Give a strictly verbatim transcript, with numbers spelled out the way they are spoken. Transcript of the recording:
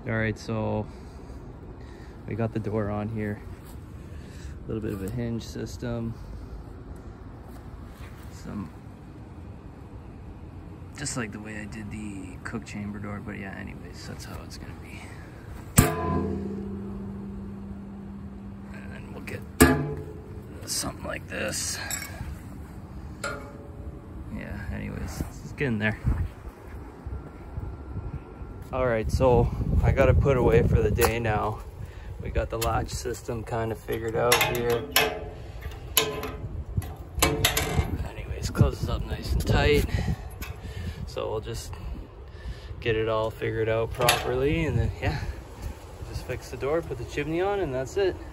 All right, so we got the door on here. A little bit of a hinge system. Some, just like the way I did the cook chamber door, but yeah, anyways, that's how it's gonna be. And then we'll get something like this. Yeah, anyways, let's get in there. All right, so I got it put away for the day now. We got the latch system kind of figured out here. Anyways, closes up nice and tight. So we'll just get it all figured out properly, and then yeah, we'll just fix the door, put the chimney on, and that's it.